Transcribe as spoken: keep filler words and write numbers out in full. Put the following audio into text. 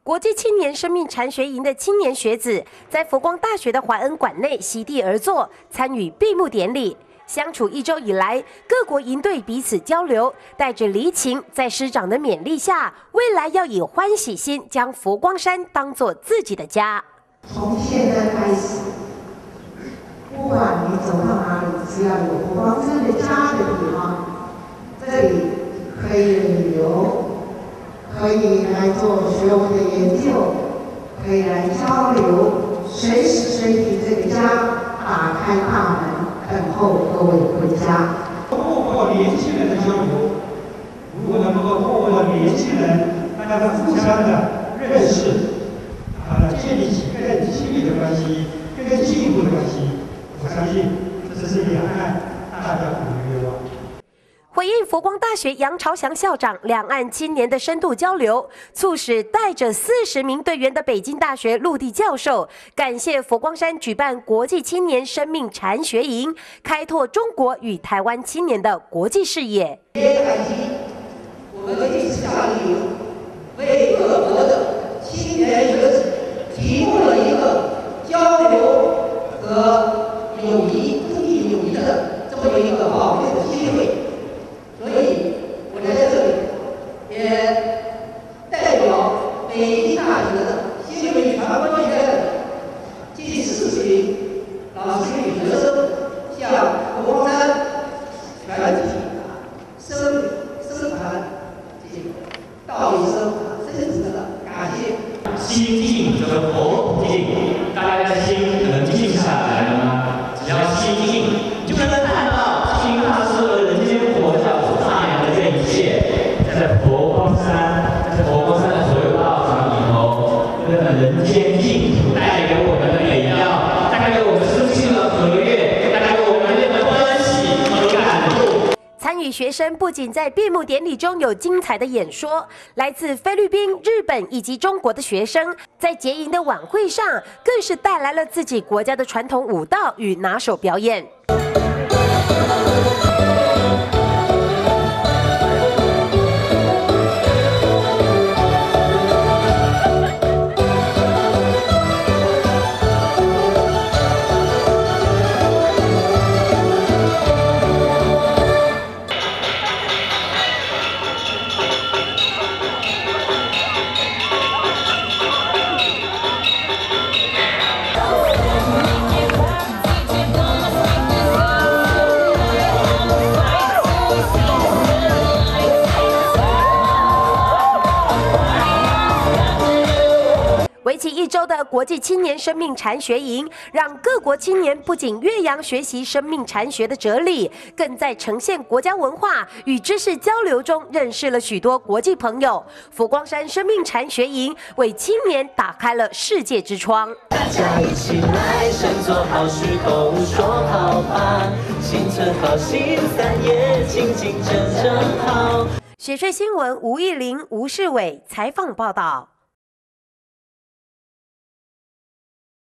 国际青年生命禅学营的青年学子，在佛光大学的怀恩馆内席地而坐，参与闭幕典礼。相处一周以来，各国营队彼此交流，带着离情，在师长的勉励下，未来要以欢喜心将佛光山当作自己的家。 从现在开始，不管你走到哪里，只要有佛光山的家的地方，这里可以旅游。 可以来做学问的研究，可以来交流，随时随地这个家打开大门，等候各位回家。 透过年轻人的交流，如果能够透过年轻人大家互相的认识，啊，建立起更亲密的关系、更进一步的关系，我相信这是两岸大家共同的愿望。 回应佛光大学杨朝祥校长两岸青年的深度交流，促使带着四十名队员的北京大学陆地教授感谢佛光山举办国际青年生命禅学营，开拓中国与台湾青年的国际视野。 也感激国际教育为各国的青年学子提供了一个交流和友谊、增进友谊的这么一个宝贵的机会。 所以，我在这里也代表北京大学的新闻与传播学院的近四十名老师与学生，向佛光山全体生生团这个道一声深挚的感谢。 心静则佛不静，大家的心可能静下来了吗？只要心静，就能看到心大是人间佛教。 在佛光山，在佛光山的所有道场里头，那个人间净土带给我们的美妙，带给我们生命的和悦，带给我们的欢喜和感动。 参与学生不仅在闭幕典礼中有精彩的演说，来自菲律宾、日本以及中国的学生，在结营的晚会上，更是带来了自己国家的传统舞蹈与拿手表演。 为期一周的国际青年生命禅学营，让各国青年不仅岳阳学习生命禅学的哲理，更在呈现国家文化与知识交流中认识了许多国际朋友。佛光山生命禅学营为青年打开了世界之窗。 大家一起来，身做好事，口说好话，心存好心，三业清净真正好。 雪隧新闻吴义玲、吴世伟采访报道。